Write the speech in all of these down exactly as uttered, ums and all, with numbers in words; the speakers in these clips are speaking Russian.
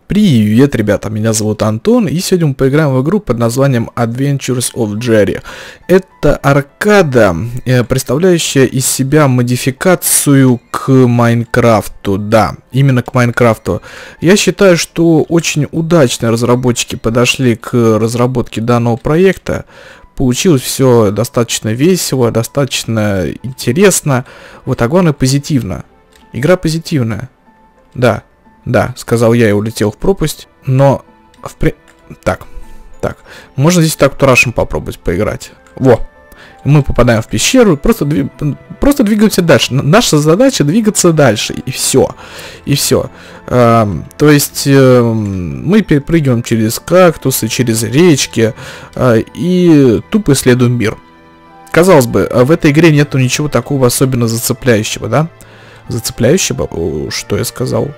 Привет, ребята, меня зовут Антон, и сегодня мы поиграем в игру под названием Adventures of Jerry. Это аркада, представляющая из себя модификацию к Майнкрафту, да, именно к Майнкрафту. Я считаю, что очень удачно разработчики подошли к разработке данного проекта. Получилось все достаточно весело, достаточно интересно, вот, а главное позитивно. Игра позитивная, да. Да, сказал я и улетел в пропасть, но в при... Так, так, можно здесь так турашем попробовать поиграть. Во, мы попадаем в пещеру, просто, дви... просто двигаемся дальше. Наша задача двигаться дальше, и все, и все. А, то есть э, мы перепрыгиваем через кактусы, через речки а, и тупо исследуем мир. Казалось бы, в этой игре нету ничего такого особенно зацепляющего, да? Зацепляющего? О, что я сказал?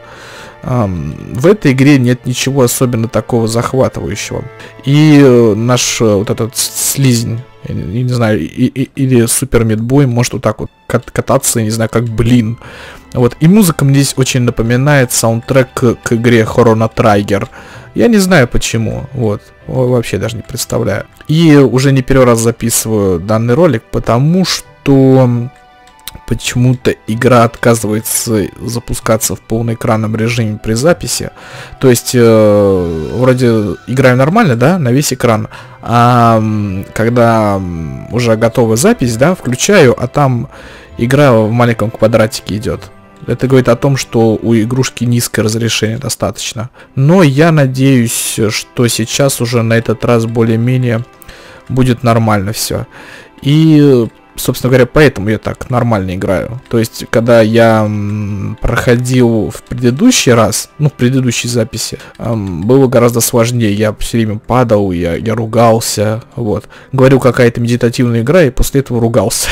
Um, в этой игре нет ничего особенно такого захватывающего. И э, наш э, вот этот слизень, я, я не знаю, и, и, или Супер Мидбой может вот так вот кат кататься, я не знаю, как блин. Вот. И музыка мне здесь очень напоминает саундтрек к, к игре Chrono Trigger. Я не знаю почему, вот, вообще даже не представляю. И уже не первый раз записываю данный ролик, потому что почему-то игра отказывается запускаться в полноэкранном режиме при записи. То есть, э, вроде играю нормально, да, на весь экран. А когда уже готова запись, да, включаю, а там игра в маленьком квадратике идет. Это говорит о том, что у игрушки низкое разрешение достаточно. Но я надеюсь, что сейчас уже на этот раз более-менее будет нормально все. И собственно говоря, поэтому я так нормально играю. То есть, когда я м, проходил в предыдущий раз, ну, в предыдущей записи, эм, было гораздо сложнее. Я все время падал, я, я ругался, вот. Говорил, какая-то медитативная игра, и после этого ругался.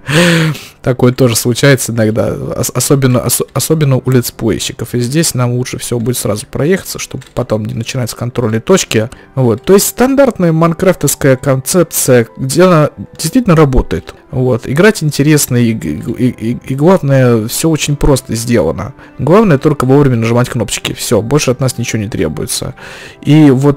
Такое тоже случается иногда, особенно, ос, особенно у летсплейщиков. И здесь нам лучше всего будет сразу проехаться, чтобы потом не начинать с контрольной точки. Вот. То есть, стандартная майнкрафтовская концепция, где она действительно работает. Вот, играть интересно, и, и, и, и главное, все очень просто сделано. Главное только вовремя нажимать кнопочки. Все, больше от нас ничего не требуется. И вот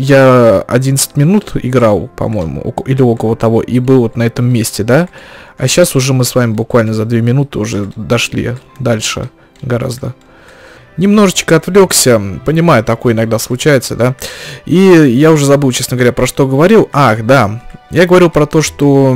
я одиннадцать минут играл, по-моему, или около того, и был вот на этом месте, да. А сейчас уже мы с вами буквально за две минуты уже дошли дальше гораздо. Немножечко отвлекся, понимаю, такое иногда случается, да. И я уже забыл, честно говоря, про что говорил. Ах, да, я говорил про то, что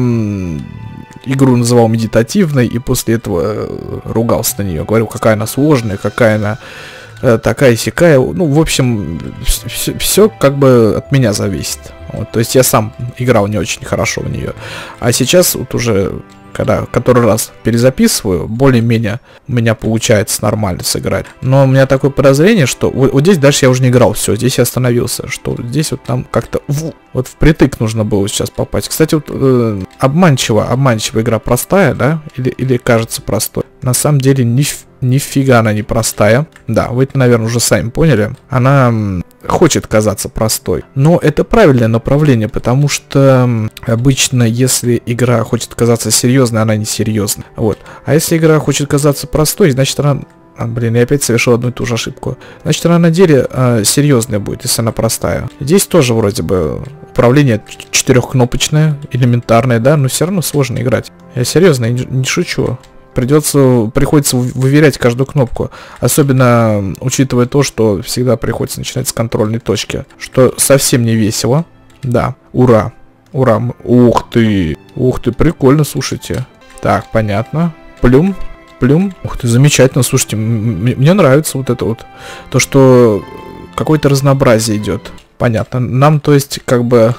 игру называл медитативной, и после этого ругался на нее. Говорил, какая она сложная, какая она э, такая-сякая. Ну, в общем, все как бы от меня зависит. Вот, то есть я сам играл не очень хорошо в нее. А сейчас вот уже, когда который раз перезаписываю, более-менее у меня получается нормально сыграть. Но у меня такое подозрение, что вот, вот здесь дальше я уже не играл, все, здесь я остановился, что здесь вот нам как-то вот впритык нужно было сейчас попасть. Кстати, вот э, обманчиво, обманчиво игра простая, да, или, или кажется простой. На самом деле ни, нифига она не простая. Да, вы это, наверное, уже сами поняли. Она м, хочет казаться простой. Но это правильное направление, потому что м, обычно, если игра хочет казаться серьезной, она не серьезная. Вот. А если игра хочет казаться простой, значит она... А, блин, я опять совершил одну и ту же ошибку. Значит, она на деле э, серьезная будет, если она простая. Здесь тоже вроде бы управление четырехкнопочное, элементарное, да, но все равно сложно играть. Я серьезно, не, не шучу. Придется, приходится выверять каждую кнопку. Особенно учитывая то, что всегда приходится начинать с контрольной точки. Что совсем не весело. Да, ура. Ура. Ух ты. Ух ты, прикольно, слушайте. Так, понятно. Плюм. Плюм. Ух ты, замечательно, слушайте. Мне нравится вот это вот. То, что какое-то разнообразие идет. Понятно. Нам, то есть, как бы...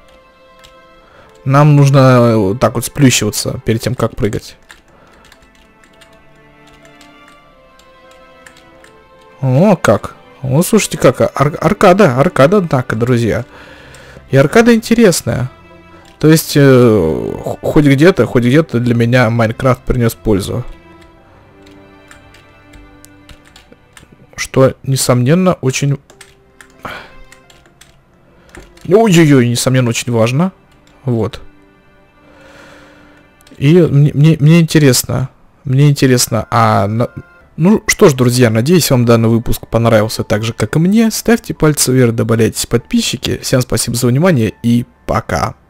Нам нужно вот так вот сплющиваться перед тем, как прыгать. О, как. Ну, слушайте, как. Ар аркада. Аркада, однако, друзья. И аркада интересная. То есть, э, хоть где-то, хоть где-то для меня Майнкрафт принес пользу. Что, несомненно, очень... Ой-ой-ой, несомненно, очень важно. Вот. И мне, мне, мне интересно. Мне интересно, а... На... Ну что ж, друзья, надеюсь, вам данный выпуск понравился так же, как и мне. Ставьте пальцы вверх, добавляйтесь подписчики. Всем спасибо за внимание и пока.